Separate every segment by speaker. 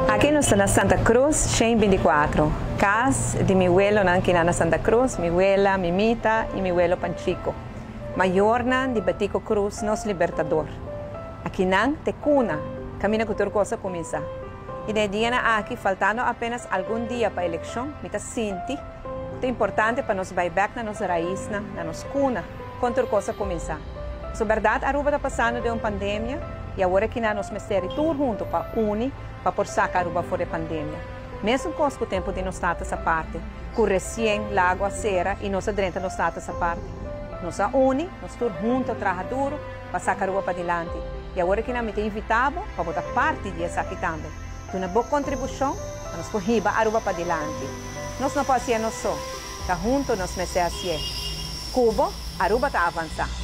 Speaker 1: Aqui nós estamos na Santa Cruz, 124. Casa de mi abuelo aqui na Santa Cruz, mi abuela Mimita e mi abuelo Panchico. Maior de Batico Cruz, nosso libertador. Aqui não te cuna, caminha com outra coisa começar. E de dia aqui, faltando apenas algum dia para a eleição, me sinto é importante para nós ir back na nossa raiz, na nossa cuna, com outra coisa começar. So, verdade, Aruba está passando de uma pandemia e agora que nós estamos tudo junto para unir, para forçar a Aruba fora da pandemia. Mesmo com o tempo de nós estar essa parte, com recém, lago, a cera e nós adrenta nós estar essa parte. Nós unimos, nós todos juntos, trabalhamos duro, para sacar a Aruba para adiante. E agora que nós estamos invitados para botar parte disso aqui também. Uma boa contribuição para nós correr a Aruba para adiante. Nós não podemos ser nós só, está juntos nós vamos ser assim. Cuba, Aruba está avançando.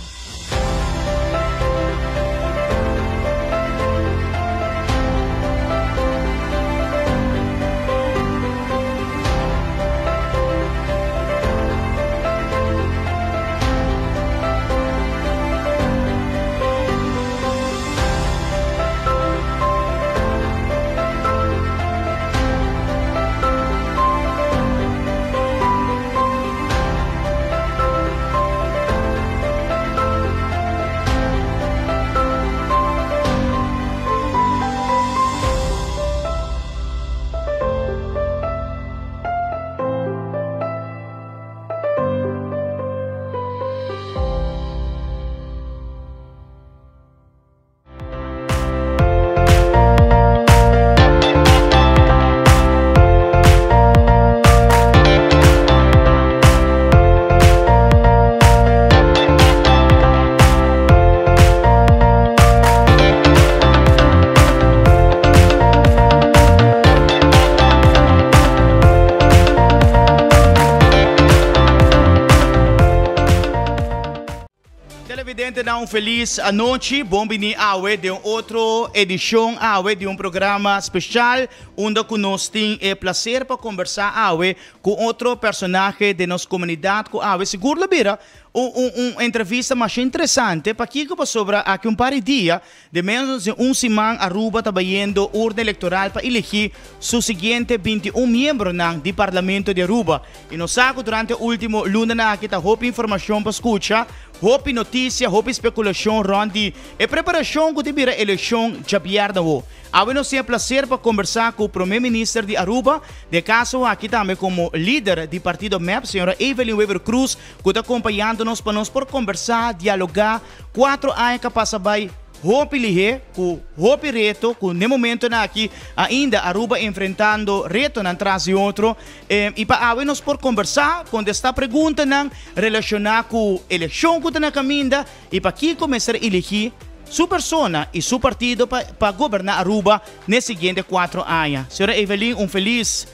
Speaker 2: Então, feliz noite, bom-vindo a de outra edição de um programa especial onde nós temos o prazer para conversar com outro personagem de nossa comunidade, seguro la bira, uma entrevista mais interessante para que sobre aqui par de dias, de menos de semana, Aruba está vendo urna eleitoral para eleger seu seguinte 21 membros do Parlamento de Aruba. E nós sabemos durante o último luna aqui está houve informação para escutar, houve notícia, houve especulação, ronde e preparação que tiver a eleição já pierde. Agora nós temos o prazer para conversar com o primeiro-ministro de Aruba, de caso aqui também como líder do partido MEP, a senhora Evelyn Weber Cruz, que está acompanhando-nos para nós por conversar, dialogar, 4 anos que passa by Hopi lihe, com Hopi reto, com no momento na aqui ainda Aruba enfrentando reto na atrás de outro, e para nós por conversar, quando está pergunta não relacionar com a eleição que está na caminho, e para que começar a eleger sua persona e seu partido para governar Aruba nos seguintes 4 anos. Senhora Evelyn, feliz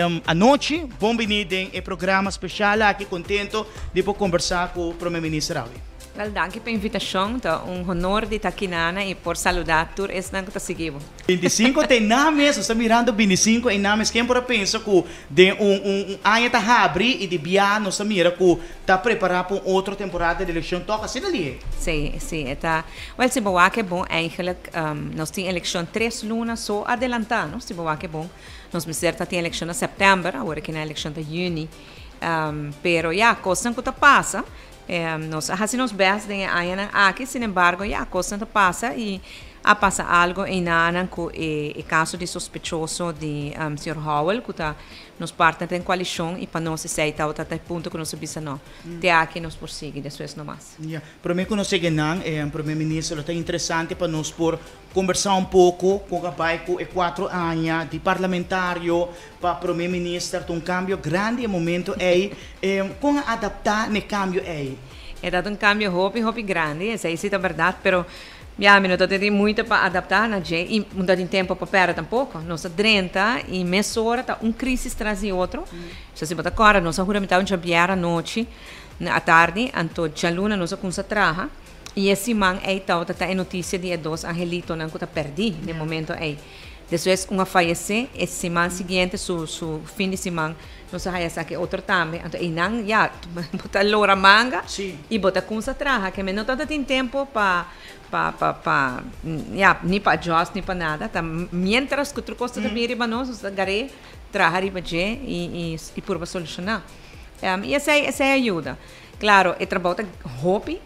Speaker 2: noite, bom-vindo ao programa especial, aqui contento de poder conversar com o primeiro-ministro.
Speaker 1: Well, danke pela invitação, é honor de estar aqui e por saludar todos os que estão seguindo.
Speaker 2: 25 tem names, você está mirando 25 em names, quem pode pensar que de ano está abrir e de viagem, nós mira que está preparado para outra temporada de eleição, toca assim ali?
Speaker 1: Sim, está. Well, se boa que é bom, eigenlijk, nós temos eleição 3 lunas só adelantado, se boa que é bom. Nós me certa tem eleição em setembro, agora que na eleição de junho, pero já, coisa que passa. Nós fazemos bem aqui, sin embargo, a coisa não passa e passa algo em Nana com o caso de sospechoso de Sr. Howell, que nos parte da coalição e para nós aceitar até o ponto que nós sabemos não. Até aqui nos persegue, depois não mais.
Speaker 2: Para mim, quando chega o primeiro-ministro, é interessante para nós por conversar pouco com o pai com 4 anos de parlamentário para o primeiro-ministro, um cambio grande no momento como adaptar no cambio
Speaker 1: É dado cambio hopi grande, essa é a verdade, pero não tem muito para adaptar na gente e não tem tempo para perder tampouco. Nós 30 e meia hora tá crise traz de outro. Se você botar agora, nós seguramente um dia à noite, à tarde, então já luna nós concentramos. E esse man é tal tá notícia de 2 angelitos não que tá perdi no momento Depois, uma falece, e semana seguinte, su fim de semana, nós vamos aqui outro também. Então, não, já, bota loura manga e bota com essa traja, que não todo tem tempo para nem para just, nem para nada. Tá? Mientras que outra coisa também riba nós, agarrei, traja riba e por solucionar. E essa ajuda. Claro, é trabalho hobby,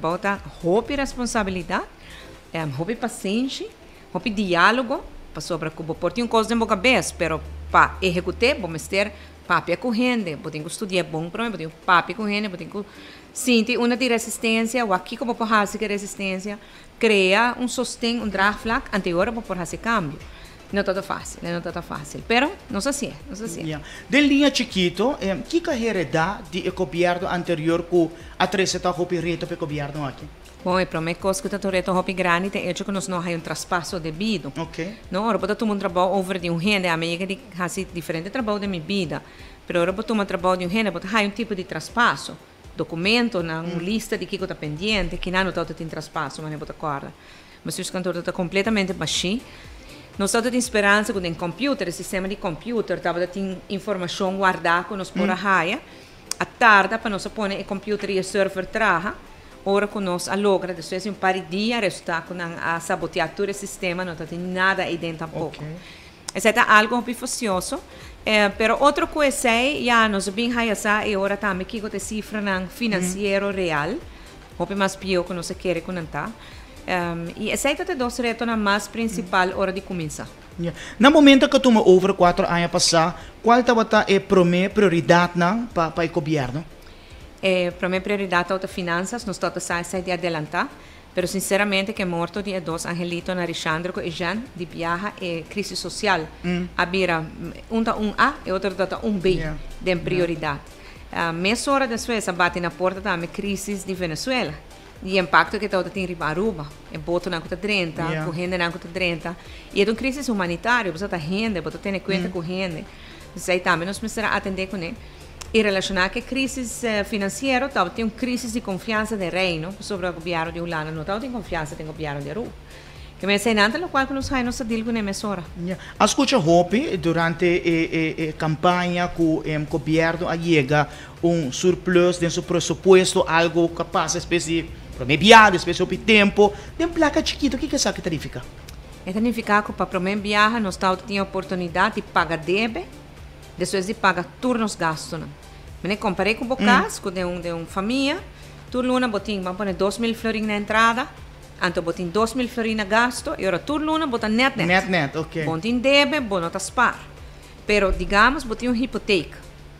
Speaker 1: responsabilidade, hobby paciência, hobby diálogo, para sobre como por ter coisa na cabeça, pero para executar, vamos ter papel corrente, vou ter que estudar bom para mim, vou ter papel corrente, vou ter que sentir uma de resistência, ou aqui como para fazer resistência, criar sostém, drag flag, anterior para fazer cambio. Não está fácil, pero não se assim.
Speaker 2: Yeah. De linha chiquito, que carreira dá de governo anterior que a três está reto para o governo aqui?
Speaker 1: Bom, e para mim, coisa que está reto hopi grande, é que nós não há traspasso devido.
Speaker 2: Ok.
Speaker 1: Não, agora eu tomo trabalho over de gente, a minha que faz diferente trabalho da minha vida, pero agora eu tomo trabalho de gente, eu há tipo de traspasso, documento, uma lista de que está pendente, que não está tem traspasso, mas não acorda. Mas o cantor está completamente baixo. Nós estamos esperança que o computer, o sistema de computer, tem informação guardada que nós por a raia, a tarde para nós pôr o computer e o server traja, ora que nós logra, depois de par de dias, resulta com a sabotear todo o sistema, não tem nada aí dentro tampouco. Okay. Isso é algo muito facioso, pero outra coisa é, já nós bem raia e ora também que tem cifra financeiro real, muito mais pior que nós queremos contar. E essa é a dos retos mais principal hora de começar.
Speaker 2: Yeah. No momento que tu me over 4 anos passar, qual estava a prioridade para o governo?
Speaker 1: Para mim, prioridade é as finanças, nós estamos a de adelantar, mas sinceramente que morto de dois angelitos na Alexandre e Jean de viaja e crise social, habira A e outro B de prioridade. Mês hora depois, bate na porta da crise de Venezuela. E o impacto que está em Aruba, em boto na conta 30, correndo na conta 30. E é uma crise humanitária, você está rende, você tem conta com rende. Isso aí também nós precisamos atender com ele. E relacionar com a crise financeira, tem uma crise de confiança do reino sobre o governo de Holanda, não tem confiança no governo de Aruba. Que me ensinante lo qual que nós vamos a deal com a mesora.
Speaker 2: Escucha Hopi, durante a campanha que o governo chega surplus de seu presupuesto, algo capaz, espécie promediado, espécie de tempo, de placa chiquito, o que isso significa?
Speaker 1: Significa que para promediar, nós temos a oportunidade de pagar débito, depois de pagar turnos gastos. Eu comparei com o caso de uma família, turno vamos pôr 2.000 florins na entrada, então botin 2.000 florins na gasto e ora turno botin net.
Speaker 2: Net, ok.
Speaker 1: Botin débito, bono tá spar. Pero digamos botin uma hipoteca.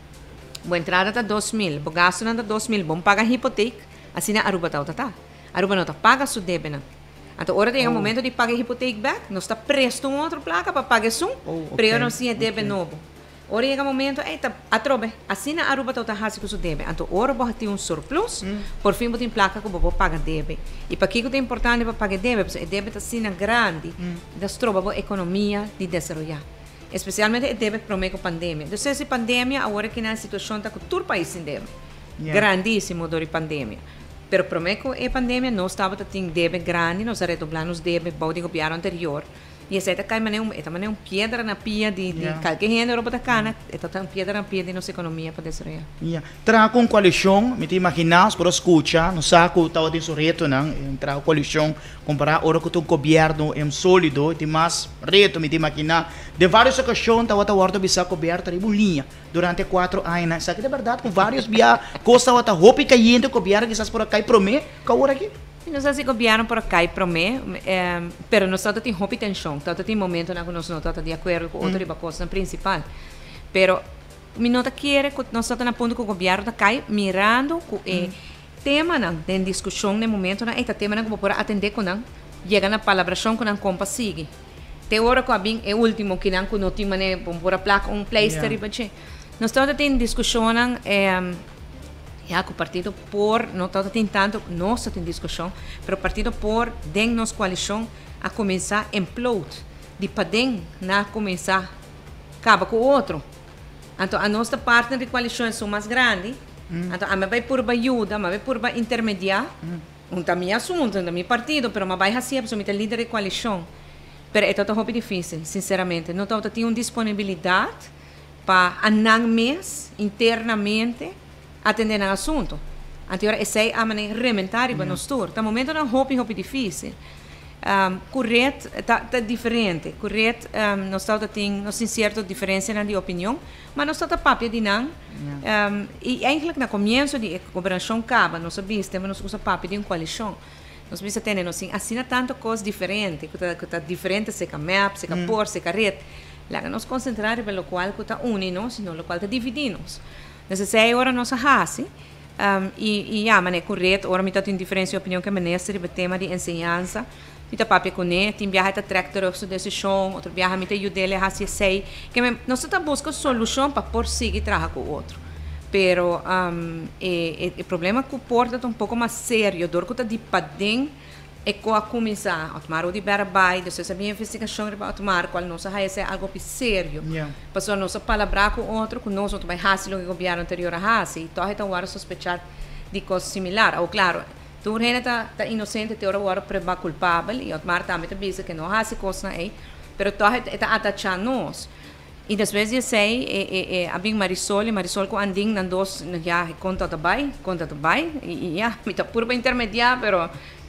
Speaker 1: Boa entrada tá 2.000, bo gasto na 2.000, bom paga hipoteca, assim na Aruba tá. Aruba não tá paga su débito. Então ora tem momento de pagar hipoteca back, nós tá presto outra placa para pagar sum, pero não sim é débito novo. Ora chega momento, atrobe, assim na Aruba tá hasi com su débito. Então ora botin um surplus, por fim botin placa que bo paga débito. E para que é importante para pagar débito, porque débito assim na grande, das troba a economia de desenvolver. Especialmente o débito para a pandemia. Então essa pandemia agora que na situação tá com todo o país em débito. Grandíssimo durante a pandemia. Pero para mim, a pandemia não estava tendo débito grande, nós redoblamos débito para o governo anterior. E essa é uma pedra na pia de qualquer gente Europa da cana, é uma pedra na pia de nossa economia para desenvolver.
Speaker 2: Traga com coalição, me te imaginas, para escutar, não sabe que estava de seu reto, traga coalição, comparar ora com o governo é sólido, tem mais reto, me te imaginar. De várias ocasiões, estava a ordem de governo tem uma linha durante 4 anos. Sabe que é verdade, com vários via costa estava a roupa caindo, o governo que está por aqui, promete, que agora aqui.
Speaker 1: Nós se governo por cá e promete, pero nós estamos tendo roupa tensão, estamos tendo momento na que nós não estamos de acordo com outra coisa principal. Pero me nota que nós estamos na ponto que o governo está cai mirando o tema de discussão no momento, este tema que por atender com chega na palabração com compa sigue. Te hora que a bem é o último que não tem mané por a placa pleister e bache. Nós estamos tendo discussão que o partido por não está tentando nós tem discussão, mas o partido por den nos coalição a começar a implode de padem na começar acaba com o outro. Então a nossa partner de coalição são mais grande, então a vai por ajuda, a vai por intermediar, também assunto da meu partido, mas vai assim absolutamente líder de coalição.
Speaker 3: Pero é muito difícil, sinceramente. Não tem uma disponibilidade para andar mês internamente atender o assunto. Anterior, essa é a maneira rementar para nós todos. No momento é muito difícil. Correto, está diferente. Correto, nós temos certa diferença de opinião, mas nós estamos papel de não. E eigenlijk no começo da governação acaba, nós sabemos que nós usamos papel de uma coalição. Nós precisamos ter, assim, tantas coisas diferentes, que está diferente, se é map, se é por, se é rede. Lá nós concentrar pelo qual está unindo, sino pelo qual está dividindo. Necessário agora nós fazemos. Mas correto, agora me está em diferença de opinião que o ministro do tema de ensinança. Mita papi com ele, tem viaja tractor sua decisão, outro viaja mita ajudar a fazer sei, que nós estamos buscando solução para por seguir trabalhar com o outro. Pero o problema que porta é um pouco mais sério, dor que está de padem é com a começar a tomar o de barabai, depois a minha investigação para tomar qual nossa raiz é algo sério. Passou nossa palavra com o outro, que nós também fazemos o que o governo anterior faz, e então então agora sospechar de coisa similar. Ou claro, tu está inocente, te agora prova culpável, e o Mar também te diz que não faz coisa aí, pero tu está atachando nós. E depois eu sei, a bem Marisol com anding nas duas, já conta também, e já, me está por intermediar, pero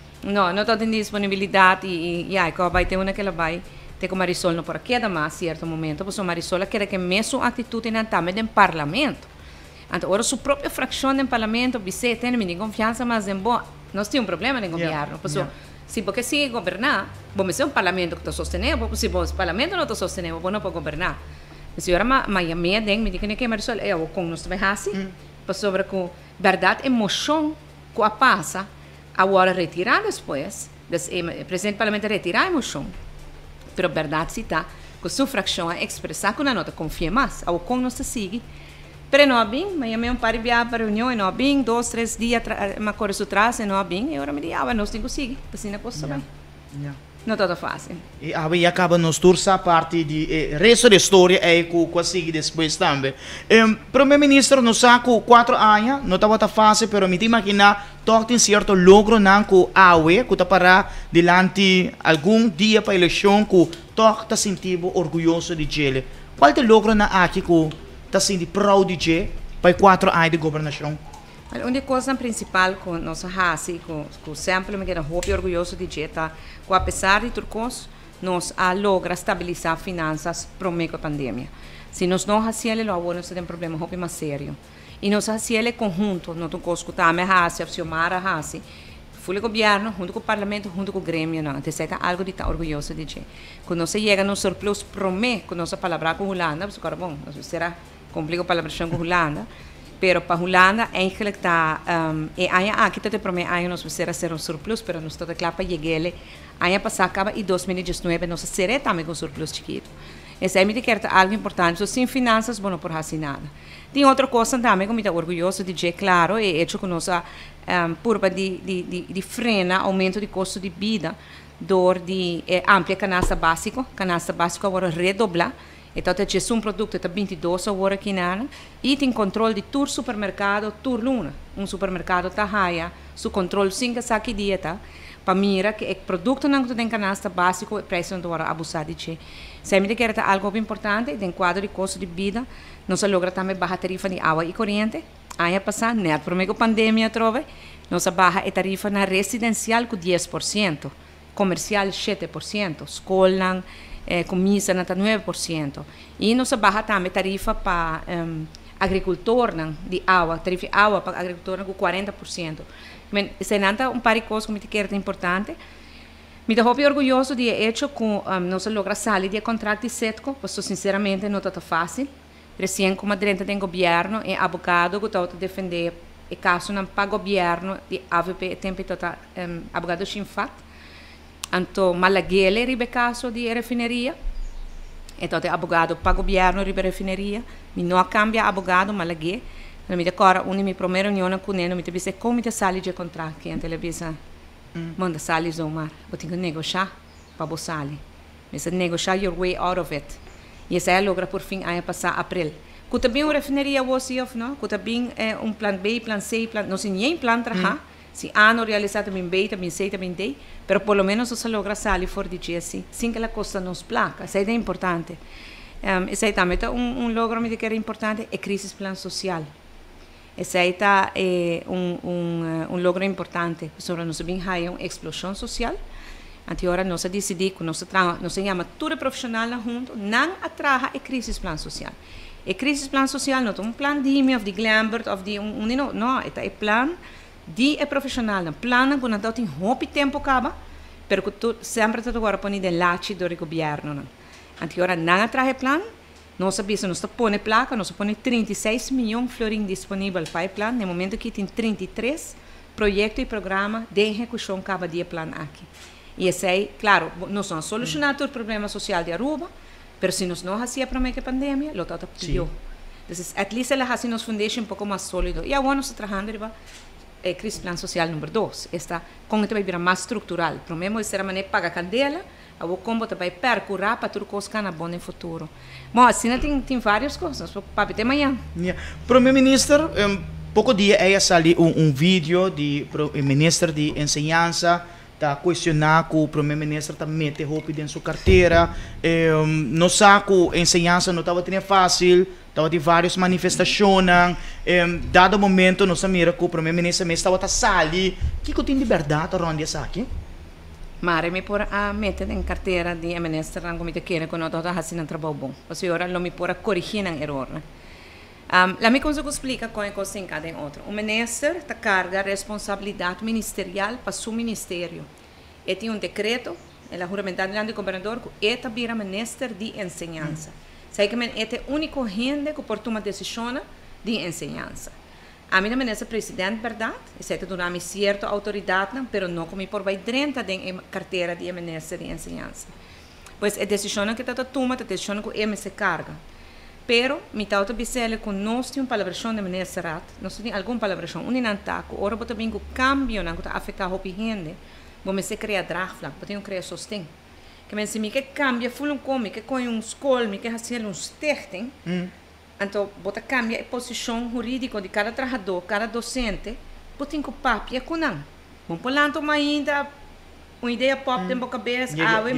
Speaker 3: não tem disponibilidade, e já, que vai ter uma que ela vai, ter com Marisol não por aqui, mas certo momento, porque Marisol quer que mesmo atitude não também no parlamento. Então, agora, sua própria fração do parlamento, você tem minha confiança, mas nós temos um problema no governo. Se você sigue governar, vamos ser um parlamento que está sustentando, se o parlamento não está sustentando, não pode governar. Se agora, mas a minha me diz que Marisol, eu com nós também assim, sobre que verdade, emoção que a passa, agora retirar depois, o presidente do parlamento retirar a emoção, mas a verdade se está, que sua fração é expressar que não confia mais, ou com nós sigue. Pero não há bem, mas eu parei para a reunião e não há bem, 2, 3 dias, uma coisa atrás e não há bem, e agora me diz, nós temos que seguir, assim não posso saber. Não está fácil.
Speaker 2: E aí acaba nos torcer parte de resto da história é que consegue depois também. Primeiro-ministro, nós saco 4 anos, não estava fácil, pero me imagina que tem certo logro não com a AUE, que está para delante algum dia para a eleição, que está sentindo orgulhoso de ele. Qual é o logro na aqui que está sendo proud de para 4 anos de governação?
Speaker 3: A única coisa principal que nós fazemos, que sempre me quero muito orgulhoso de dizer, é que apesar de tudo isso, nós logramos estabilizar finanças para a pandemia. Se nós não fazemos, nós temos um problema muito mais sério. E nós fazemos conjunto, não temos que também fazer, a Xiomara faz, o governo, junto com o parlamento, junto com o grêmio, não. Então, é algo de estar orgulhoso de dizer. Quando nós chegamos no surplus, promete que nossa palavra com a Holanda, porque agora, bom, nós será complicado a palavra com a Holanda, pero para Holanda eigenlijk está aqui te promete aí nós vamos ser um surplus, pero nós está claro para chegar aí passar acaba e 2019 nós será também com surplus chiquito. Esse é me que é algo importante, so, sem finanças bom não por fazer nada. Tem outra coisa também que me dá orgulhoso de dizer, claro, é hecho que nós curva de frena aumento de custo de vida, dor de amplia canasta básico agora redoblar. Então, é um produto que está 22 horas aqui na e tem controle de todo supermercado, todo luna. Supermercado está raia, seu controle 5 saques dia, tá? Para mira que o produto não tem canasta básico, o preço não vai abusar de ti. Sempre que é algo importante, tem quadro de custo de vida, nós logra também baixa tarifa de água e corrente. Aí passar, né? Por meio da pandemia, trove, nós baixa a tarifa na residencial com 10%, comercial 7%, escola comida está 9%. E nós baixa também tarifa para agricultor de água, tarifa de água para agricultor com 40%. Se não par de coisas que é importante. Me estou orgulhoso de hecho que nós logramos sair do contrato de Setco, porque sinceramente não está fácil. Recém como direita do governo e advogado que está defender o caso não para o governo de AVP tempo está advogado Chinfat. Então, Malaguele ribe caso de refineria. Então, o advogado para o governo ribe refineria. Não cambia advogado Malaguele. Não me decora, minha primeira reunião com ele, me disse como te sali de contrato que a televisão manda sali zomar. Eu tenho que negociar para você sali. Mas negociar your way out of it. E essa é a logra por fim a passar abril. Que também uma refineria você não? Que também um plano B, plano C, plano não sei nem plano trabalhar. Se ano realizado bem beita, bem seita, bem dei, pero por lo menos você logra sair fora de dia assim, sem que ela costa nos placa, isso é importante. Esse aí também logro que era importante é crise plan social. Esse aí logro importante, sobre nós bem há uma explosão social. Agora nós decidimos que nós chama tudo profissional junto, não atraja a crise plan social. A crise plan social não é plan de mim, of de Glambert, of de não, é plan de profissional, plan que não tem hope tempo acaba, pero que tu sempre tu agora põe de lache do governo. Agora não atraja plan, nós sabemos nós põe placa, nós põe 36 milhões florins disponível para o plan, no momento que tem 33 projetos e programas de execução cada dia plan aqui. E esse aí, claro, não são solucionar todo o problema social de Aruba, mas se nós não fazíamos para a pandemia, lo está pior. Então, at least ela faz nos foundation um pouco mais sólido. E agora nós estamos trabalhando em crise plan social número 2. Esta, como vai virar mais estrutural. O problema é ser a maneira de pagar candela, o como vai percurar para tudo coisa na boa no futuro. Bom, assim tem várias coisas. Para até amanhã.
Speaker 2: Primeiro-Ministro, pouco dia ela saiu vídeo do Ministro de Enseñanza tá questionar que o primeiro-ministro tá mete roupa dentro da sua carteira, não sabe que a ensinança não estava tão fácil, estava de várias manifestações, dado o momento nós sabemos que o primeiro-ministro estava a sair, que tem liberdade onde essa aqui?
Speaker 3: Mas me por a meter em carteira de ministro não como te quer quando eu estou fazendo um trabalho bom, porque agora não me por a corrigir um erro. Lá me consigo explicar como é que você encada em outro. O ministro está carga responsabilidade ministerial para seu ministério. Ele tem decreto, ele juramentado do governador, que ele vira ministro de enseñanza. Sei que ele é o único gente que pode tomar decisão de enseñanza. A mim também é presidente, verdade? Isso que dá-me certa autoridade, mas não como por vai dentro da carteira de ministro de enseñanza. Pois a decisão que está tomando, a decisão que ele se carga. Pero, mi tauta bisele con nós tem uma palabração de ministrat, nós tem alguma palabração, não tá, que ora bota bem que o cambio não está afetar a gente, vamos se criar dragflak, bota criar sostém. Que men se me que cambia, fulum come, que com escola, me que fazer stichting, então bota cambia a posição jurídica de cada trabalhador, cada docente, bota que papia com não. Vamos polanto ainda uma ideia pop dentro da cabeça,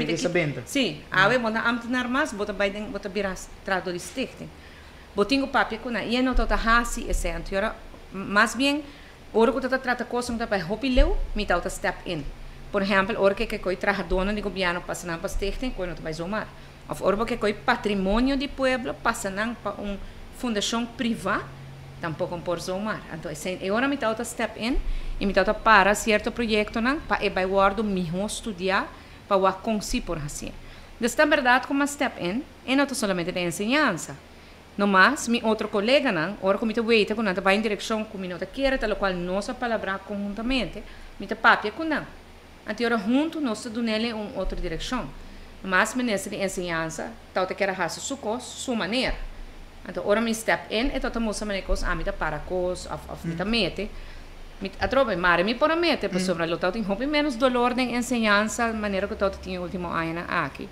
Speaker 3: sim, awe bota amtenar mais, bota virar trato de stichting. Botinho papel com e não tá hasi esse anterior, mais bem, ora que tá trata coisa que tá para hopileu, me tá step in. Por exemplo, ora que coi trabalhador do governo passa na para stichting, coi não vai somar. Of ora que coi patrimônio do povo passa na para fundação privada, tampouco por somar. Então, agora me tá step in e me tá para certo projeto não para e vai guardo mesmo estudar para o conseguir por assim. Desta verdade como step in e não somente de enseñanza. No mais, meu outro colega não, ora como te veita quando tá vai em direção com minha outra quer, tal qual nós palabrar conjuntamente, me tá papia com não. Então, junto nós damos nele outra direção. Mas ministro de enseñanza, tal te quer fazer sua maneira. Então, ora me step in e tota moça maneira coisa, me tá para coisa, me tá mete. A tropa mare me por mete, por sobre lo tal tem hobby menos dolor de enseñanza, maneira que tal tinha último ano aqui.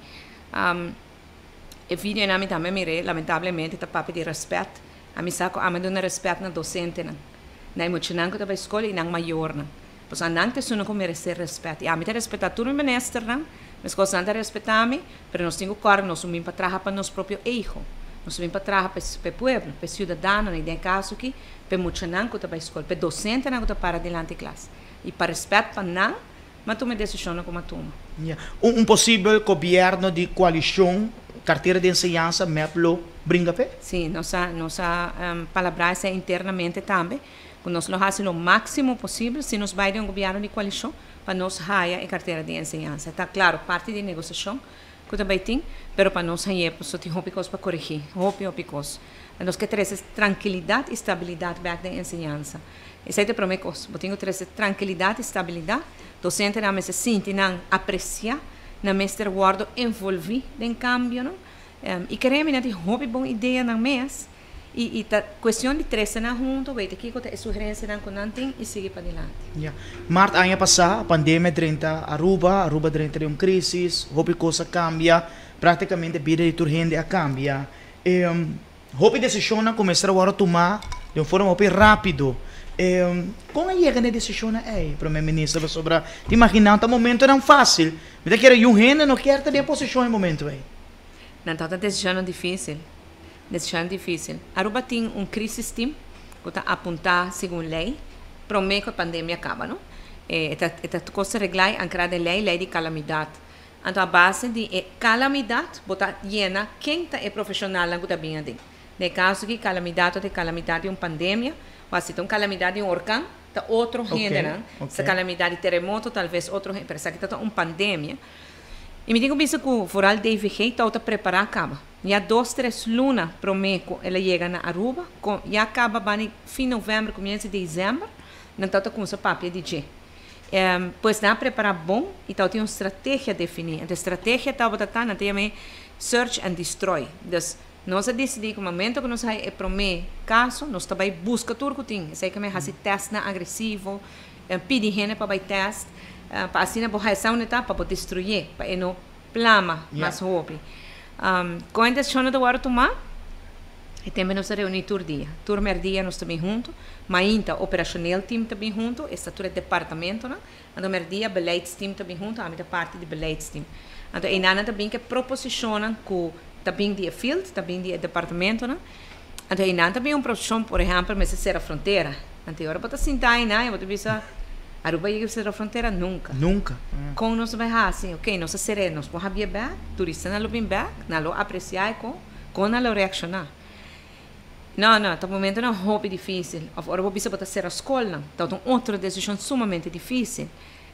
Speaker 3: E filho na mim também mire, lamentavelmente tá papo de respeito. A mim saco a me dona respeito na docente não. Na emocionante que tá para escola e não maior não. Pois anante sono como merecer respeito. E a mim tá respeitar tudo o ministro não. Mas coisa não tá respeitar me, pero nós temos cor, nós vamos para trabalhar para nosso próprio ego. Nós vamos para trabalhar para o povo, para o cidadão, nesse caso aqui, para muito não que tá para escola, para docente não que tá para diante classe. E para respeito para não, mas toma decisão como toma.
Speaker 2: Possível governo de coalição, carteira de enseñanza, MEPLO, brinca pé?
Speaker 3: Sim, nossa palavra é internamente também. Nós lo fazemos o máximo possível se nos vai de governo de coalição para nós raia a carteira de enseñanza. Está claro, parte de negociação que também tem, mas para nós raia, só tem coisas para corrigir, coisas. Nós que ter tranquilidade e estabilidade back da enseñanza. Essa é a primeira coisa. Eu tenho ter tranquilidade e estabilidade. Docente não se sente, não aprecia, não me está guardo envolvido em cambio, não? E queremos que tenha uma boa ideia na mês. E a questão de três na junto, vai ter que ter sugerência na conante e seguir para adiante.
Speaker 2: Marta, ano passado, a pandemia dentro Aruba dentro de uma crise, houve coisa cambia, praticamente a vida de toda gente cambia. Houve decisão começar a tomar de uma forma rápido. Como é que a decisão é, primeiro-ministro, sobre te imaginar que o momento não é fácil, mas que um gente não quer ter posição em momento aí.
Speaker 3: Não, então a decisão é difícil. Decisão é difícil. Aruba tem crisis team que está apontar segundo lei, promete que a pandemia acaba, não? Esta coisa reglar ancrada de lei de calamidade. Então a base de calamidade, botar llena quem é profissional lá que está bem ali. No caso que calamidade de uma pandemia, ou se tem calamidade de um orcão, tá outro gênero, essa calamidade de terremoto, talvez outro gênero, mas aqui está uma pandemia. E me digo isso que o foral DVG está preparar acaba. Já 2-3 lunas prometo ela chega na Aruba, já acaba bem fim de novembro, começo de dezembro, não está com essa papel de G. Pois dá preparar bom e então tem uma estratégia definida. A estratégia está na tema search and destroy. Então, nós decidimos que no momento que nós é prometer caso, nós também busca tudo que tem. Sei que me faz teste na agressivo, pedir gente para teste, para assim não poder essa etapa para destruir, para não plama mais rápido. Com a intenção de agora tomar, e também nós reunir todo dia. Primeiro dia nós também juntos, mas ainda operacional time também junto, esta tudo é departamento, né? E no primeiro dia beleidsteam também junto, a minha parte de beleidsteam. Então, e nada também que proposicionam com também de field, também de departamento, né? Então, e nada também uma profissão, por exemplo, mas ser a fronteira. Então, agora para sentar aí, né? Eu vou dizer, Aruba ia ser a fronteira nunca.
Speaker 2: Nunca.
Speaker 3: Com nós vai assim, ok, nós serenos, vamos abrir back, turista não bem back, não apreciar com não reaccionar. Não, no momento não é hobby difícil. Agora vou dizer para ser a escola, então outra decisão sumamente difícil.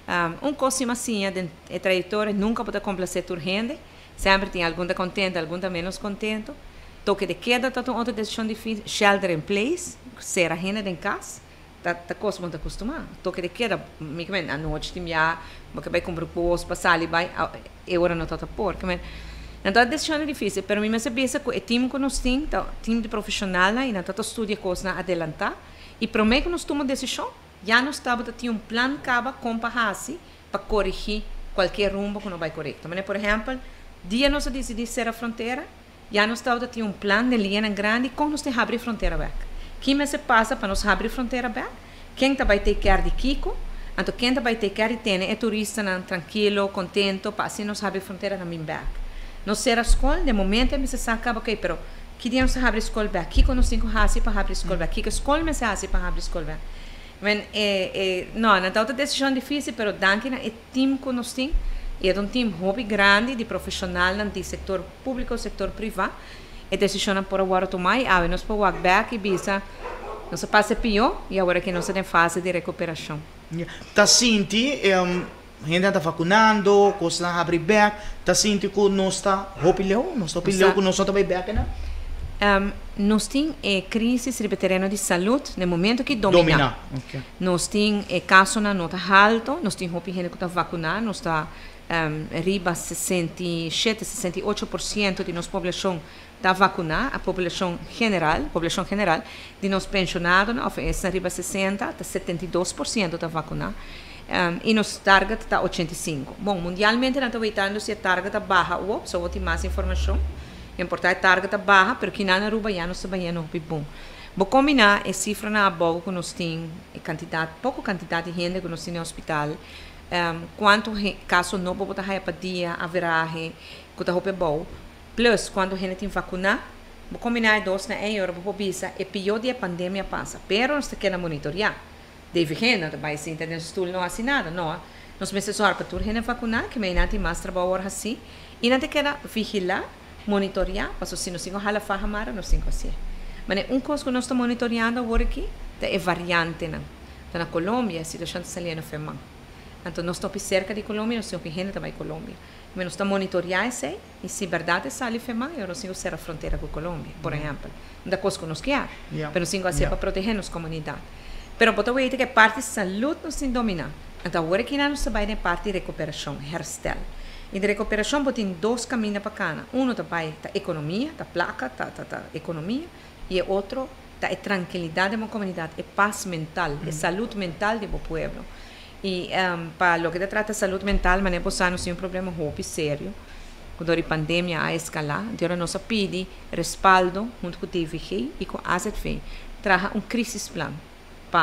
Speaker 3: Coisa assim, a trajetória nunca pode complacer a gente. Sempre tem algum contente, algum menos contente. Toque de queda, está outra decisão difícil. Shelter in place, ser a gente em casa. Está coisa muito acostumada. Toque de queda, à noite, tem já, porque vai comprar coisas, passar ali, vai, eu não estou a pôr. Então, a decisão é difícil, mas eu penso que o time que nós temos, o time de profissional, e nós estudamos coisas na adelantar, e prometo que nós tomamos decisão, já nós estamos tendo plano caba comparado para corrigir qualquer rumbo que não vai correto. Mas, por exemplo, dia nós decidimos ser a fronteira, já nós estamos tendo plano de linha grande, como nós temos que abrir a fronteira back. Quem se passa para nós abrir a fronteira back? Quem vai ter que ir de Kiko? Então, quem vai ter que ir de Tene é turista tranquilo, contente, para assim nós abrir a fronteira na minha back. Não ser a escola, de momento, me se saca, ok, pero que dia nós abrir a escola back? Kiko nós temos que para abrir a escola back? Kiko escola me se para abrir a escola back? Não é outra decisão difícil, pero danke na time que nós temos, é um time hobby grande de profissional no setor público, setor privado, e decisão por agora tomar, e nós para walk back e bisa, nós passa pior, e agora que nós estamos em fase de recuperação.
Speaker 2: Tá senti, gente está vacunando, coisa na abrir back, tá senti que nós está opilhão, nós opilhão que nós também back, né?
Speaker 3: Nós temos crise de terreno de saúde no momento que domina.
Speaker 2: Okay.
Speaker 3: Nós temos casos na nota alta, nós temos gente que está vacunada, nós está riba 67-68% de nossa população está vacunada, a população general de nós pensionados, essa riba 60%, está 72% está vacunada. E nosso target está 85%. Bom, mundialmente nós estamos evitando se a target está baixa ou só vou ter mais informação. É importante a target está baixa, mas que na Aruba já não está bem bom. Vou combinar a cifra na boa que nós temos, pouca quantidade de gente que nós temos no hospital, quanto casos não vou botar para dia, a veragem, que está bom. Plus, quando a gente tem vacuna, vou combinar dois na hora, vou pensar, é pior dia a pandemia passa, pero nós temos que monitorar. Deve gente, vai se entender, estudo não assim nada, não. Nós precisamos para tudo gente vacunar, que me tem mais trabalho assim, e nós temos que vigilar, monitorar, para se nós temos que fazer mara, nós temos que fazer. Mas coisa que nós estamos monitorando agora aqui, é variante, não. Então, na Colômbia, a situação está saindo femão. Então, nós estamos cerca de Colômbia, nós temos gente também em Colômbia. Mas nós estamos monitorando isso, e se verdade sai femão, eu não sei se a fronteira com a Colômbia, por exemplo. Não é coisa que nós queremos, mas nós temos que fazer para proteger nossa comunidade. Pero botou aí que parte de saúde nos tem dominar. Então, agora que nós trabalhamos na parte de recuperação, herstel. E de recuperação, tem dois caminhos para cá. Um trabalha da economia, da placa, da economia, e o outro da tranquilidade de uma comunidade, é paz mental, é saúde mental do povo. E para o que se trata de saúde mental, mas nós temos um problema muito sério. Quando a pandemia a escalar, então nós pedimos respaldo junto com o TVG e com a AZV, traga crise plan para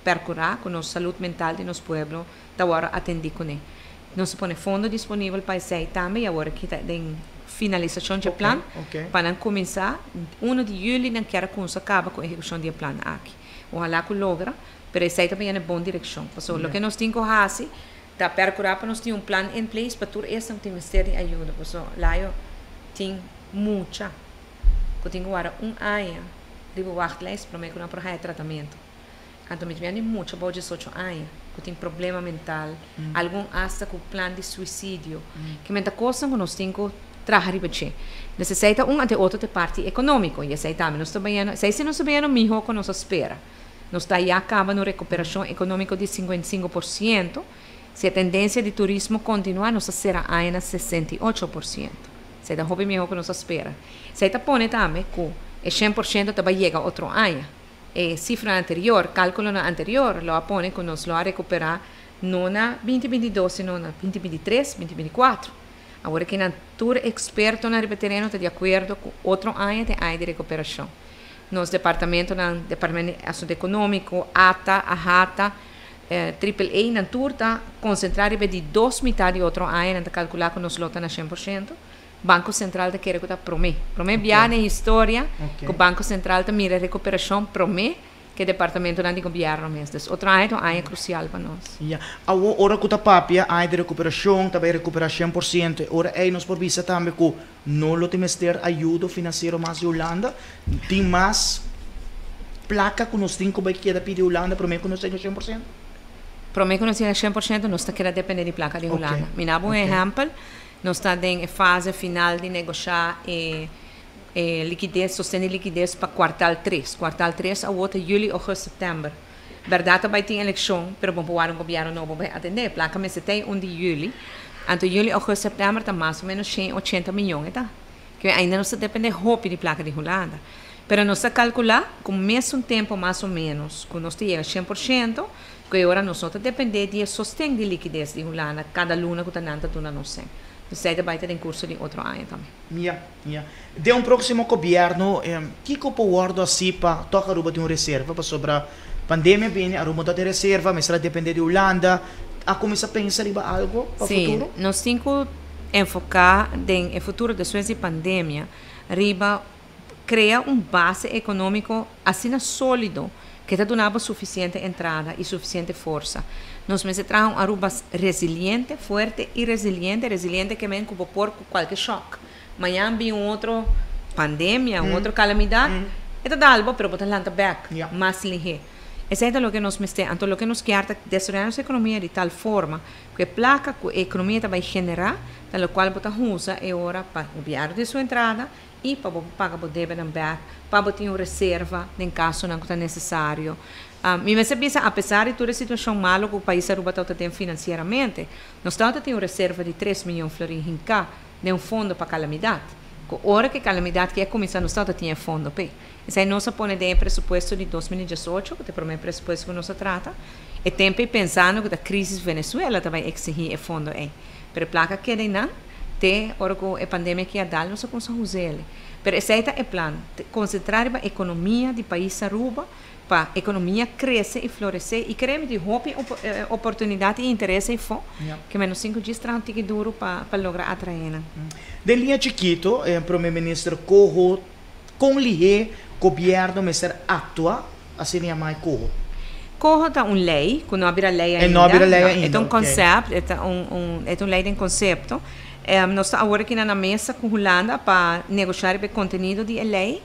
Speaker 3: percurar com a saúde mental de nosso povo, da hora atender com ele. Nós põe fundo disponível para isso também, agora que tem finalização do plano, para começar, 1 de julho, não quero que nós acaba com a execução do plano aqui. Ojalá que logra, mas isso também é uma boa direção. Porque o que nós temos que fazer, da percurar para nós ter plano em place para tudo isso tem ministério de ajuda. Porque lá eu tenho muita, eu tenho agora ano de wachtlijst para mim com um projeto de tratamento. Então, eu tenho muito, boa de 8 anos, que tem problema mental, algum hasta com plano de suicídio, que muita coisa que nós temos que trabalhar para necessita até outro de parte econômico, e essa também nós estamos se nós estamos melhor que nós espera. Nós está já acaba na recuperação econômica de 55%, se a tendência de turismo continuar, nós será ainda 68%. Se está bem melhor que nós espera. Se está põe também que é 100% também chega outro ano. A cifra anterior, cálculo anterior, lo põe que nós lo recuperar não na 2022, sino na 2023, 2024. Agora que na tour experto na terreno está de acordo com outro ano de recuperação. Nos departamento assunto econômico, ATA, AAA, na tour está concentrado de 2 metades de outro ano, está calcular que nós lota na 100%. Banco Central está querendo que promê. Promê bem na história que o Banco Central está mira recuperação promê que o departamento não de governo mesmo. Outro ano é crucial para nós.
Speaker 2: Agora que está papia, a de recuperação, também recuperar 100%. Agora nós por vista também que não lo temos ter ajuda financeira mais de Holanda, tem mais placa que nós temos que queda pedir Holanda, promê que nós temos 100%.
Speaker 3: Promê que nós temos 100%, nós está querendo depender de placa de Holanda. Me dá um exemplo. Nós estamos em fase final de negociar liquidez, sostener liquidez para quartal 3. Quartal 3 a outro julho, agosto, setembro. Verdade, vai ter eleição, mas vamos pôr um governo novo para atender. Placa me tem 1 de julho. Então, julho, agosto, setembro, está mais ou menos 180 milhões. Tá? Que ainda não se depende rápido de placa de Holanda. Mas nós calcular com o mesmo tempo, mais ou menos, que nós chega a 100%, que agora nós dependemos de sostener de liquidez de Holanda, cada luna que está na nossa. Você vai ter em curso de outro ano também.
Speaker 2: De próximo governo, que pode assim para tocar de uma reserva para sobre a pandemia, bem, a rumba de reserva, mas será depender de Holanda, a começar a pensar em algo para o futuro? Sim,
Speaker 3: nós temos que enfocar no futuro depois da pandemia, riba criar base econômico assim sólido, que te dava suficiente entrada e suficiente força. Nós necessitamos Aruba resiliente, forte e resiliente que vem por qualquer choque. Amanhã vem outra pandemia, outra calamidade, e dá algo, mas botar lá back, mais ligeiro. Isso é o que nós necessitamos. Então, o que nós queremos é desenvolver nossa economia de tal forma que a placa que a economia vai generar, da qual botar usa é hora para o governo de sua entrada e para pagar o débito back, para ter uma reserva em caso não é necessário. Me pensa, apesar de toda a situação mala que o país Aruba tem financeiramente, nós temos uma reserva de 3 milhões de florins de um fundo para calamidade. A hora que a calamidade que começar, nós temos fundo para. Isso aí nós põe de presupuesto de 2018, que é o primeiro presupuesto que nós trata, e tempo pensando que a crise Venezuela vai exigir esse fundo aí. Mas a placa que não, até hora que a pandemia que dá, nós conseguimos usar ele. Mas esse é o plano, concentrar a economia do país Aruba, para a economia crescer e florescer e criar de oportunidade e interesse que menos 5 dias terá duro para lograr atrair.
Speaker 2: De linha chiquito, o primeiro-ministro Corro, com o governo ministro atua, assim é mais Corro.
Speaker 3: Corro é uma lei, que não há lei ainda. É um conceito, é uma lei de conceito. Nós estamos agora aqui na mesa com a Holanda para negociar o conteúdo da lei.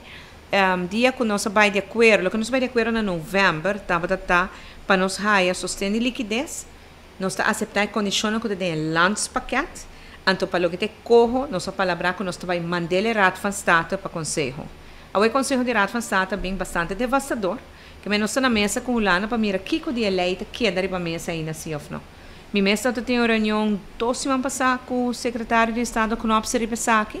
Speaker 3: Dia que nós vai de acordo, que nós vai de acordo em novembro, para nós sostener liquidez, nós está aceitar condições que tem landspaket, então para o que te corro, nós palavra que nós vai mandar o Raad van State para o conselho. O conselho de Raad van State é bem bastante devastador, que nós estamos na mesa com o Holanda para mirar que de eleita que é da mesa ainda assim ou não. Minha mesa tem uma reunião 2 semanas passadas com o secretário de Estado, com o Observe Pesaki,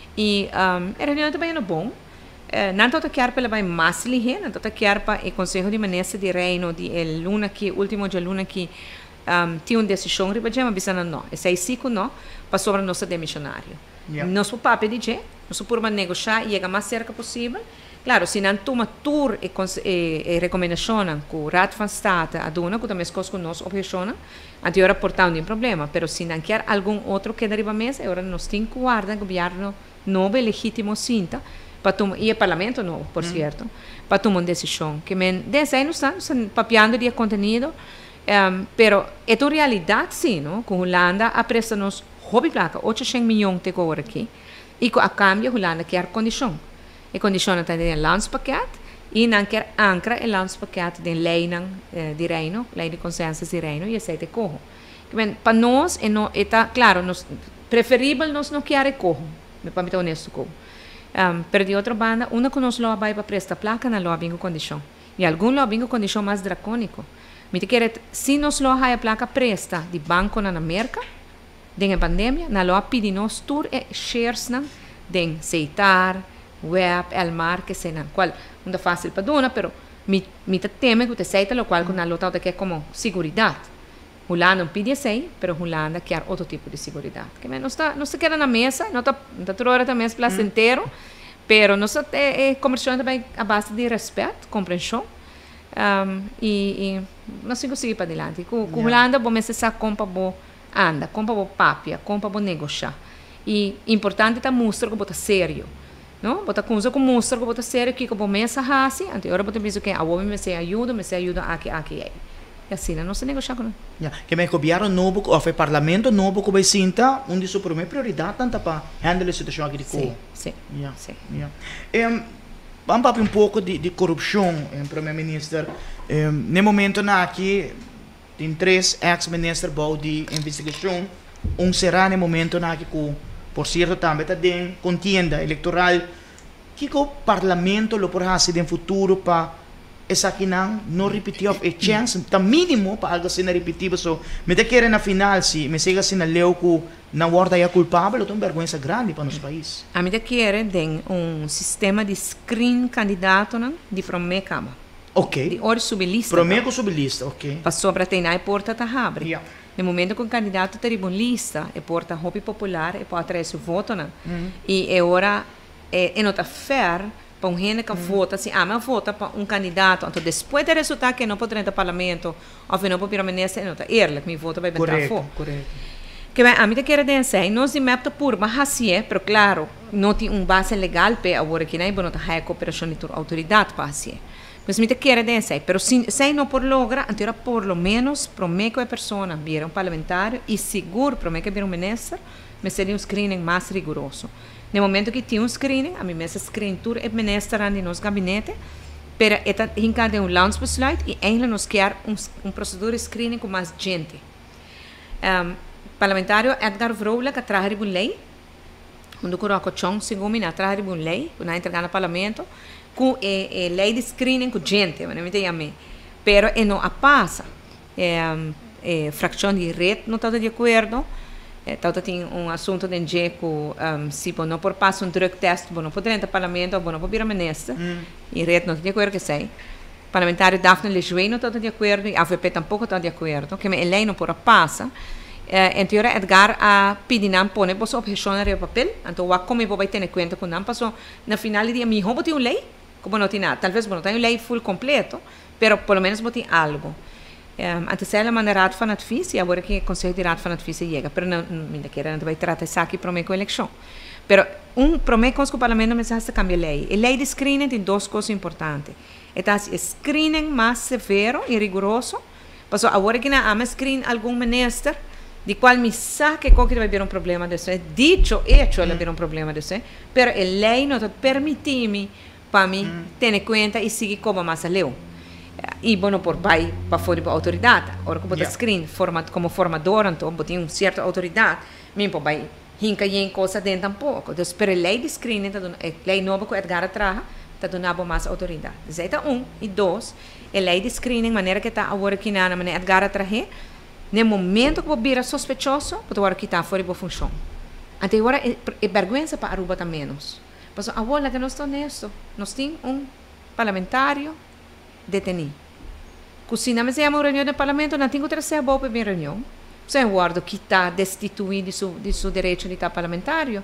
Speaker 3: e a reunião também é bom. Não estou quer pela vai mais ligeira, não estou quer para o Conselho de Ministros de Reino de luna que último de luna que tinha uma decisão riba mas não, esse aí sim não para sobre nosso demissionário. Nosso papel de nós por negociar e chegar mais cerca possível, Claro, se não toma tour e recomendação que o Raad van State a dona, que também as coisas que nós objecionam, antes era portar um problema, mas se não quer algum outro que deriva mesa, agora nós temos que guardar o governo novo legítimo cinta, e o parlamento novo, por certo, para tomar uma decisão. Que desde aí nós estamos papeando de conteúdo, pero é a realidade, sim, não? Que a Holanda apresta-nos hobby placa, 800 milhões de agora aqui, e a cambio a Holanda quer condição. E condição está no landspakket, e não quer ancra o landspakket de lei de reino, lei de consenso de reino, e aceita corro. Para nós, claro, preferível nós não querer corro, para me estar honesto com. Pero de outra banda, uma que nós vai para prestar placa na lobby com condição. E algum lobby com condição mais dracônico. Me quer se nós vai a placa presta de banco na América, de pandemia, na lobby pedir nós tour e shares de aceitar web, el mar, que sei não, qual não é fácil para dona, pero me teme que você aceita o qual que na lota que é como seguridade. Holanda não pede assim, pero Holanda quer outro tipo de seguridade. Que não se queda na mesa, não está toda também mesa placentero, pero nós conversando também a base de respeito, compreensão, e nós temos que seguir para adiante. Com Holanda, vamos começar a comprar anda, comprar papia, comprar negociar. E importante é mostrar que você é sério. Não? Bota coisa com mostra que bota sério que o mesa hasi, ante ora bota penso que a homem me se ajuda aqui é. E assim não se negocia com.
Speaker 2: Ja, que me governo novo, ou o parlamento novo que vai sinta, onde sua primeira prioridade tanto para handle a situação aqui de co.
Speaker 3: Sim.
Speaker 2: Ja.
Speaker 3: Sim.
Speaker 2: Ja. Vamos falar um pouco de corrupção, primeiro-ministro. No momento aqui tem 3 ex-ministros de investigação, será no momento aqui com por certo, também tem contienda eleitoral que o parlamento lo pode fazer no futuro para essa que não repetir a chance, tá mínimo para algo assim repetido. So, me te querem na final se me chega assim na leu que na ordem é culpável, então vergonha grande para nosso país.
Speaker 3: A mim te querem sistema de screen candidato de promê cama.
Speaker 2: Ok.
Speaker 3: De hora sublista.
Speaker 2: Promê com sublista, ok.
Speaker 3: Para sobra tem a porta tá abre.
Speaker 2: Yeah.
Speaker 3: No momento que o candidato tem uma lista, é porta hobby popular, é para atrair seu voto, né? E é hora, é não tá fair para um gente que vota, assim, mas vota para um candidato, então depois do resultado que não pode entrar no parlamento, ou não pode permanecer, não tá erro, que meu voto vai entrar fora.
Speaker 2: Correto.
Speaker 3: Que a mim te quero dizer, nós de mapta por, mas assim é, mas claro, não tem base legal para agora que não é tá a cooperação de autoridade para assim. Mas me te quer dizer, pero se não por logra, então por lo menos promete que a pessoa vira um parlamentário e seguro promete que vira um ministro, mas seria screening mais rigoroso. No momento que tem screening, a mim mesmo screen tour é ministro de nosso gabinete, pero esta hincade landsbesluit e ainda nos quer procedura de screening com mais gente. Parlamentário Edgar Vroula que traz uma lei, quando coloca chão segundo na traz uma lei, quando entregar no parlamento, com a lei de screening com gente, mas não me tem a mim. Pero não a passa. Fração de rede não está de acordo. Então tem assunto de que se não por passa drug test, não pode entrar no parlamento, não pode vir a ministra. E rede não está de acordo que sei. Parlamentário Daphne Lejuei não está de acordo, e a AVP tampouco está de acordo, que a lei não por passa. Então Edgar a pedir não pôr você objeção no papel, então como vai ter em conta com não passou na final do dia me roubo tem uma lei, como não tem nada, talvez não tem uma lei full completo, pero pelo menos tem algo. Antes ela maneira de fazer difícil, agora que o conselho de rato fazer difícil chega, pero não me quer não vai tratar isso aqui para com a eleição. Pero promete que o parlamento não precisa cambiar a lei. A lei de screening tem 2 coisas importantes. Então, screening mais severo e rigoroso, passou agora que não há screen algum ministro de qual me sabe que vai haver um problema disso, dicho hecho vai haver um problema disso, pero a lei não permite para mim ter em conta e seguir como mais a lei. E bom por vai para fora da autoridade, ora que botar screen como formador, então botar uma certa autoridade, mim para vai hinca em coisa dentro um pouco, então pero a lei de screening, a lei nova que Edgar atraja, está dando mais autoridade. Então e 2, a lei de screening, maneira que está agora aqui na maneira Edgar atraje. No momento que você vira sospechoso, você vai quitar fora da função. Então, agora é vergonha para Aruba também. Mas agora que nós estamos honestos, nós temos parlamentário detenido. Se não é uma reunião do parlamento, não tem que trazer a boa para a reunião. Você guarda que está destituído de seu direito de estar parlamentário.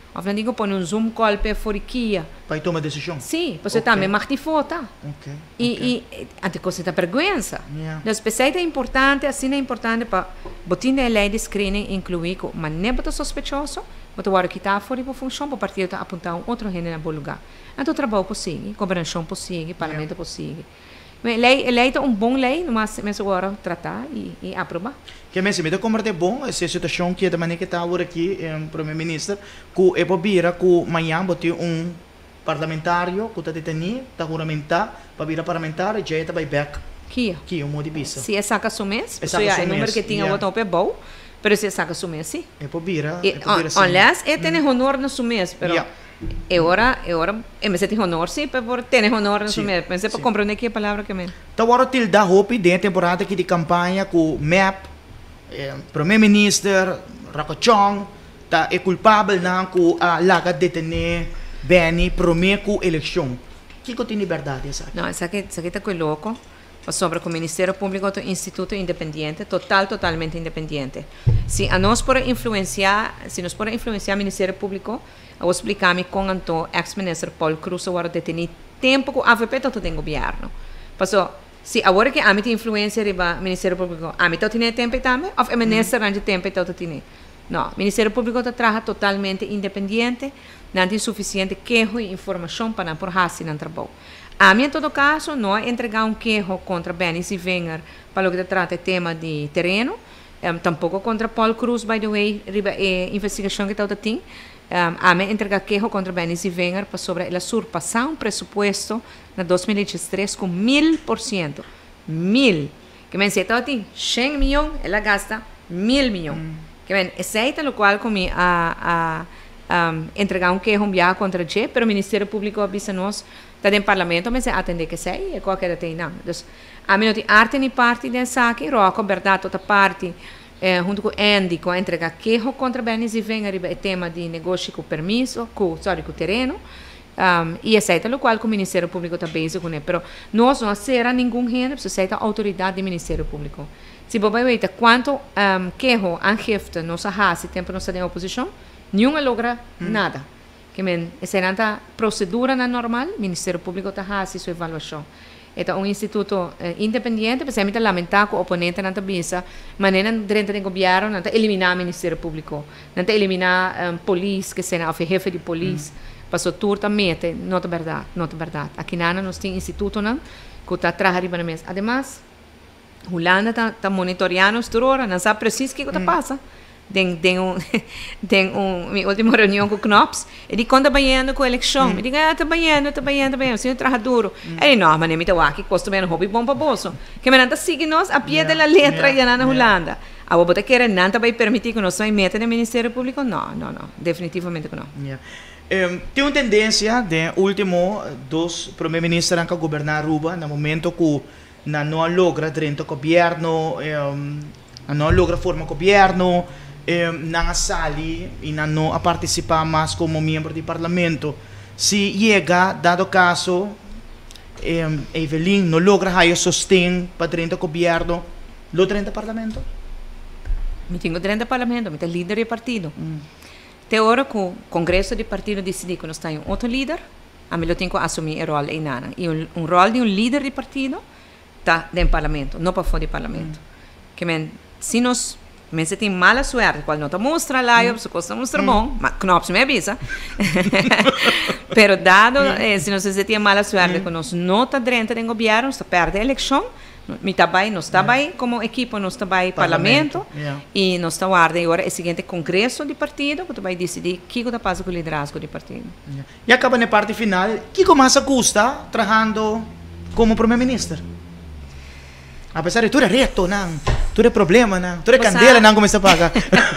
Speaker 3: Of não digo pôr Zoom call para foriquia.
Speaker 2: Para tomar decisão.
Speaker 3: Sim, você também mag te foto.
Speaker 2: Ok.
Speaker 3: E ante coisa da vergonha.
Speaker 2: Yeah.
Speaker 3: Dus pesquisa é importante, assim é importante para botar na lei de screening incluir que mas nem botar sospechoso, botar o que está fora de função para o partido apontar outro gente na bom lugar. Então o trabalho possível, governação possível, parlamento possível. Mas lei é bom lei, mas agora tratar e aprovar.
Speaker 2: Que mesmo, me como é bom essa situação que da maneira que está agora aqui, primeiro-ministro, que é para vir que amanhã botar parlamentário que está detenido, está juramentar, para vir parlamentar e já está back. Que o modo de vista.
Speaker 3: Se é saca sumês, isso é o número que tinha botão para bom, mas se é saca sumês, sim.
Speaker 2: É para vir,
Speaker 3: aliás, tem honor no sumês, pero agora, mas tem honor sim, para ter honor no sumês, mas é para compreender que a palavra que é.
Speaker 2: Então agora til da hope de temporada aqui de campanha com MAP, primeiro-ministro Rakochong, tá é culpável na com a laga detener Benny prometo com eleição. Que tem liberdade essa?
Speaker 3: Não, essa aqui está com louco. Sobre o Ministério Público é um instituto independente, totalmente independente. Se nos pode influenciar o Ministério Público, eu vou explicar-me com o ex-ministro Paul Cruz agora detenido tempo que a AVP todo tem governo. Passou, se agora que a mim tem influência do Ministério Público, a mim tem tempo também, ou o ministro tem tempo todo tem. Não, o Ministério Público trabalha totalmente independente, não tem suficiente queijo e informação para não por raça no trabalho. A mim, em todo caso, não é entregar queijo contra Benny Wenger para o que trata o tema de terreno, tampouco contra Paul Cruz, by the way, a investigação que está tem. A mim, entregar queijo contra Benny Wenger para sobre a surpassar presupuesto na 2023 com 1000%. 1000. Que me está tem 100 milhões, ela gasta 1000 milhões. Que me aceita o qual comi entregar queijo contra o mas o Ministério Público avisa nós está em parlamento, mas é atender que sei, é qualquer tem não. Então, a mim não tem arte nem parte dessa aqui, roco, verdade, toda parte, junto com o Andy, com entregar queijo contra Benny Wenger, é tema de negócio com permisso, com terreno, e aceita o qual o Ministério Público está base com ele, mas nós não será nenhum gente, precisa aceita a autoridade do Ministério Público. Se você ver quanto queijo angifta nossa raça, tempo nós tem oposição, nenhuma logra nada. Que essa é a procedura normal, o Ministério Público está fazendo sua avaliação. É um instituto independente, mas é lamentável que o oponente não está mas dentro do governo não está eliminar o Ministério Público, não está eliminar a polícia, que seja o chefe de polícia, passou tudo também, não é verdade, não é verdade. Aqui nós temos instituto que está trabalhando na mesa. Además, a Holanda está monitoreando os turores, não sabe preciso o que está passando. Minha última reunião com o Knops, ele conta banhando com a eleição. Ele diz, está banhando, o senhor trabalha duro. Ele não, mas nem me dá que custa bem um hobby bom para bolso. Que me não sigue nós a pé da letra e na Holanda. A boa que não vai permitir que nós só meta no Ministério Público? Não, definitivamente não.
Speaker 2: Tem uma tendência de último dos primeiros-ministros que governar Aruba no momento que não logra dentro do governo, não logra formar governo, não sali e não a participar mais como membro do parlamento. Se chega, dado caso, Evelyn não logra sostém para dentro do governo, lo dentro do parlamento?
Speaker 3: Eu tenho dentro do parlamento, eu tenho líder do partido. Até hora que o Congresso do partido decidiu que nós temos outro líder, a mim eu tenho que assumir o rol em nada. E um rol de líder do partido está dentro do parlamento, não para fora do parlamento. Que se nós mas se tem mala suerte, qual não te mostra lá, eu se mostra bom, mas Knops me avisa. Pero dado, se nós tem mala suerte, que nós não está dentro do governo, está perde a eleição, nós está bem como equipe, nós está bem parlamento, e nós está guarda agora o seguinte congresso do partido, que vai decidir o que está passando com o liderazgo do partido.
Speaker 2: E acaba na parte final, o que mais custa trabalhando como primeiro-ministro? Apesar de tudo é reto, tudo é problema, tudo é candela, não começa a pagar.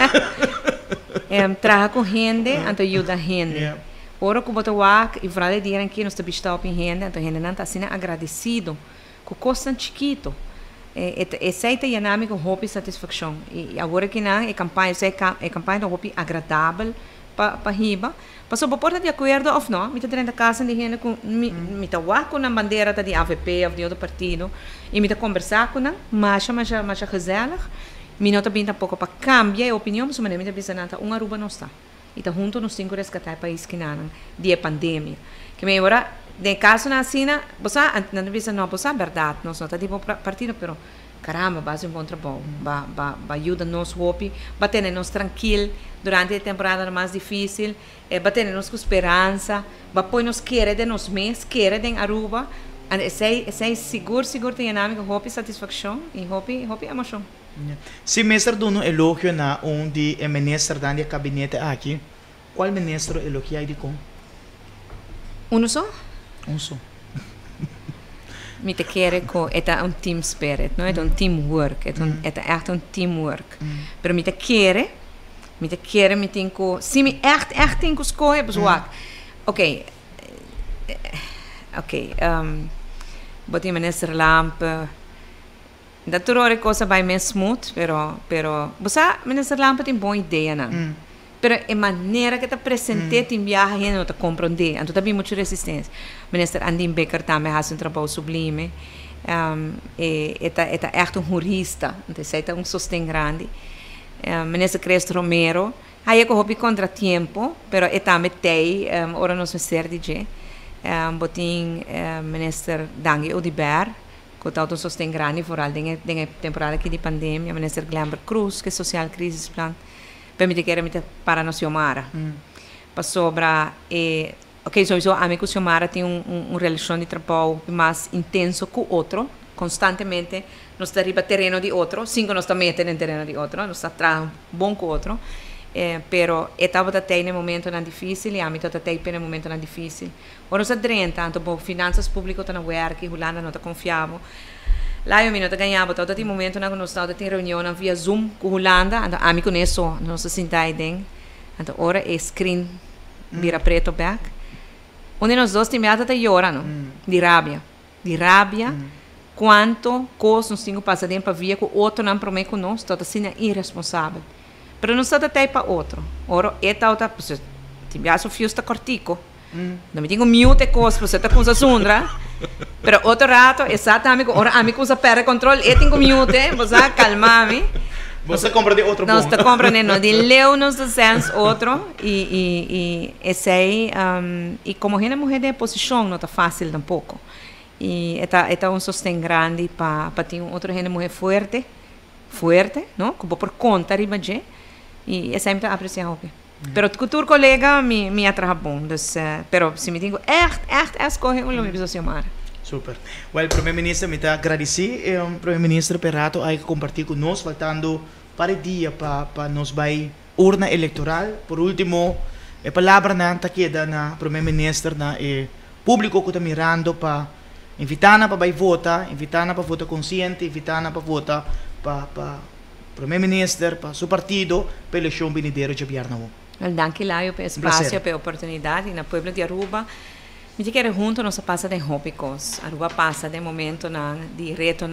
Speaker 3: Trabalha com gente, então ajuda a gente. Ora que botou e frade direm que nós estamos estando com gente, então a gente não está sendo agradecido, com coisa chiquito. Essa é a dinâmica com hobby satisfação. E agora que não, a campanha de hobby agradável para riba. Passou por porta de acordo ou não, me está dentro da casa de gente com me está com a bandeira de AVP ou de outro partido e me está conversar com ela, mas gezellig. Me não está bem tampouco para cambiar a opinião, mas me está pensando uma Aruba não está. e tá junto nos 5 resgatar país que não de pandemia. Que me agora, de caso na China, você não deve não, você verdade, nós não tá tipo partido, pero caramba, base um bom trabalho, ba ajuda nos hopi, ba ter nos tranquilo durante a temporada mais difícil, ba ter nos com esperança, ba põe nos querer de nos mês, querer de Aruba, e sei seguro tem dinâmica, hopi satisfação e hopi emoção.
Speaker 2: Se mestre dono elogio na onde é ministro da gabinete aqui, qual ministro elogia de com?
Speaker 3: Um só?
Speaker 2: Um só.
Speaker 3: Me te quer é um team spirit, não é um teamwork, é echt um teamwork. Pero me te quer, me tem que, se me echt tem que escolher, pessoal. Ok, botei minister Lampe. Dat é coisa vai mais smooth, pero você minister Lampe tem boa ideia, não? Pero a maneira que te apresentei em viagem não te compreender, então também muita resistência. Minister Andin Becker também faz um trabalho sublime, é echt um jurista, então é um sostém grande. Minister Cristo Romero, aí eu houve contratempo, pero é também tem, ora nós vamos ser DJ. Botin minister Dangi Odiber, que está um sostém grande, vooral na temporada aqui de pandemia, minister Glamber Cruz, que é social crisis plan. Permite que era para nós Xiomara. Para sobra, ok, sowieso, a mim com Xiomara tem uma relação de trabalho mais intenso com o outro, constantemente, nós está arriba terreno de outro, cinco nós também temos terreno de outro, nós está trabalhando bom com o outro, pero estava até no momento não difícil, e a mim está até no momento não difícil. Ora, nós adrenta, tanto por finanças públicas está na work, Holanda não está confiável. Lá eu me nota ganhava todo esse momento na nós estava em reunião via Zoom com Holanda, então a mim conheço, nós se sentai dentro, então ora é screen vira preto back, onde nós dois temos até chorando, de rabia, quanto coisa nós temos passado para via com outro não promete com nós, toda assim é irresponsável, pero nós estamos até para outro, ora é tal tá, você tem já o fio está cortico. Não me tenho mute coisa, você está com a sundra. Pero outro rato, exatamente, ora a mim usa perde controle, eu tenho mute, você calma-me.
Speaker 2: Você compra de outro bom.
Speaker 3: Nós está comprando, de leu nos sense outro e esse aí, e como a mulher de posição não está fácil tampouco. E é um sostém grande para ter outra mulher forte, não? Como por conta riba de e é sempre apreciado. Pero o teu colega me atrás bom, pero se me digo echt escolhe um lugar Xiomara.
Speaker 2: Super. Well, primeiro-ministro, me está agradecido, primeiro-ministro Perato, aí compartilhar conosco, faltando para dia para nos vai urna eleitoral. Por último, a palavra na queda na primeiro-ministro na público que está mirando para invitar para vai votar, invitar para votar consciente, invitar para votar para primeiro-ministro, para seu partido, para a eleição venidera de Biarnau.
Speaker 3: Danke Laio pelo espaço, pela oportunidade na Pueblo de Aruba. Me diz que junto nós passa de hópicos. Aruba passa de momento de reto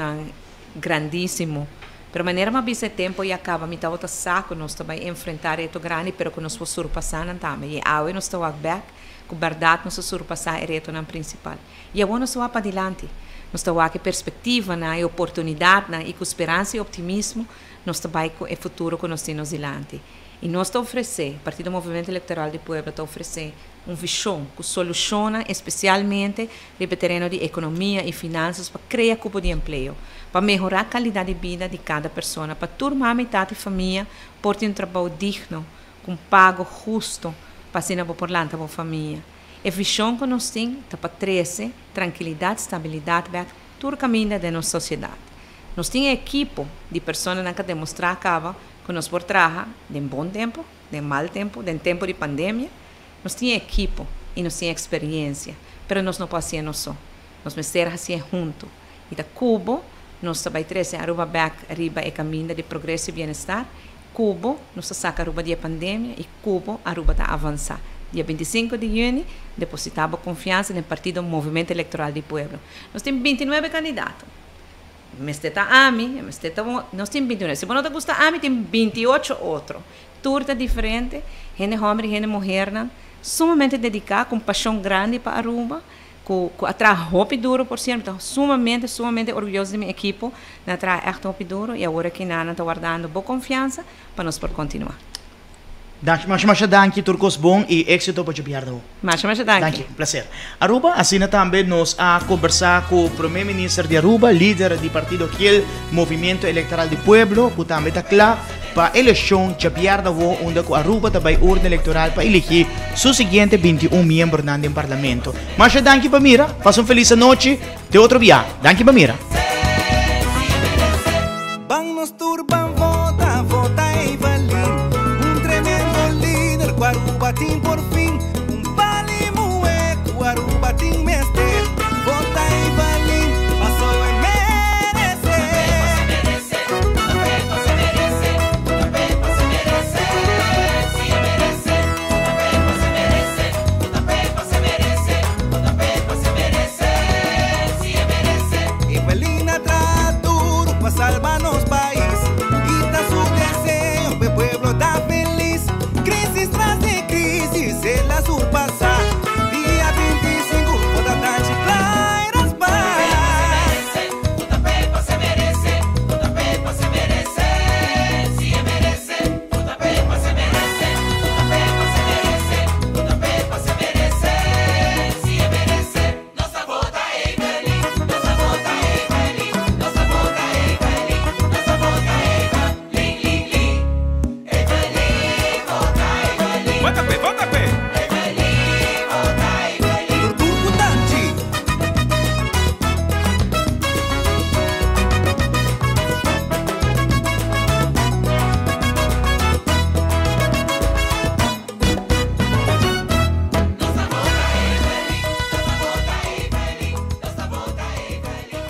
Speaker 3: grandíssimo. Pero maneira mais bem tempo e acaba me tá outra saco nós também enfrentar reto grande, pero que nós vamos surpassar também. E aí nós estamos back, com verdade nós surpassar reto na principal. E agora nós vamos para adiante. Nós estamos aqui perspectiva e oportunidade e com esperança e optimismo nós estamos com o futuro que nós temos adiante. E nós estamos oferecendo, a partir do Movimento Eleitoral de Puebla, está oferecendo uma visão que soluciona especialmente o terreno de economia e finanças para criar cupo de emprego, para melhorar a qualidade de vida de cada pessoa, para turmar a metade da família por ter um trabalho digno, com pago justo, para ser por lá para a família. A visão que nós temos é para trazer tranquilidade, estabilidade para todo o caminho da nossa sociedade. Nós temos equipe de pessoas que demonstrar que nós por trabalhar de bom tempo, de mau tempo, de tempo de pandemia, nós temos equipe e nós temos experiência, mas nós não podemos ser nós só. Nós vamos ser assim juntos. E da Cuba, nós também trazemos Aruba back, arriba é caminho de progresso e bem-estar. Cuba, nós saca Aruba de pandemia e Cuba, Aruba está avançar. Dia 25 de junho, depositamos confiança no Partido Movimento Eleitoral de Pueblo. Nós temos 29 candidatos. Mesteta AMI, nós temos 29. Se você não gosta AMI, tem 28 outros. Turta diferente, gente homem e gente mulher, sumamente dedicada, com paixão grande para Aruba, com trabalho duro, por cierto. Então, sumamente orgulhoso de minha equipe, trabalho echt duro, e agora que nós estamos guardando boa confiança para nós por continuar.
Speaker 2: Mas danke, Turcos bom e êxito para Japiarda.
Speaker 3: Mas danke.
Speaker 2: Danke, prazer. Aruba, assim também nós a conversar com o primeiro-ministro de Aruba, líder do partido aquele Movimento Eleitoral do Pueblo, que também está claro para a eleição Japiarda, onde a Aruba também urna eleitoral para eleger seu seguinte 21 membros do parlamento. Mas danke, Pamira. Faça feliz noite. Até outro dia. Danke, Pamira.
Speaker 4: Vamos turban, vota, vota Evalin. Tremendo líder, Guarubatim por fim. Vale mueco, Guarubatim mestre. Vota Evalin, passou a merecer. Também você merece. Também você merece. Se merece. Também você merece. Também você merece. Também você merece. Se merece. Evalin atrás duro para salvar nos país. E tá su desejo, o pueblo da feliz. Crisis tras de crisis, ela surpassa. Dia 25, toda tarde, claras paz. Também você merece. Também você merece. Se merece. Também você merece. Também você merece. Também você merece. Se merece. Nossa volta é Evalin. Nossa volta é Evalin. Nossa volta é Evalin. Nossa volta é Evalin. Evalin, volta Evalin.
Speaker 5: Volta pé, volta pé.
Speaker 4: Evalin, volta Evalin. Turco Tanti. Nossa volta é Evalin. Nossa volta é Evalin. Nossa volta é Evalin.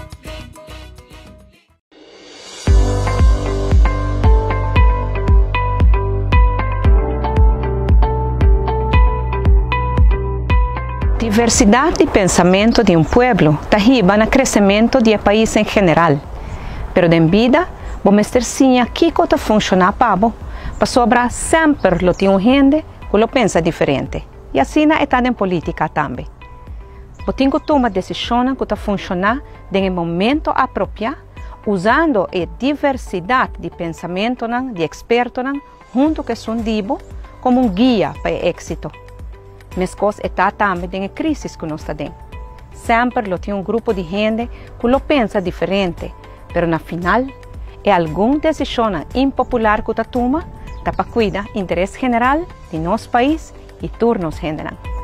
Speaker 1: Diversidade de pensamento de um pueblo tahiba na crescimento do país em geral. Pero em vida, vamos ter sim aqui que funciona para sobrar sempre lo tem gente que lo pensa diferente. E assim está em política também. Você tem que tomar decisões que funcionam em momento apropriado, usando a diversidade de pensamento de expertos junto com seu dibo como um guia para o êxito. Mas coisas está também em crise que nós estamos. Sempre lo tem um grupo de gente que lo pensa diferente, mas na final é alguma decisão impopular que toma para cuidar do interesse geral de nosso país e turnos general.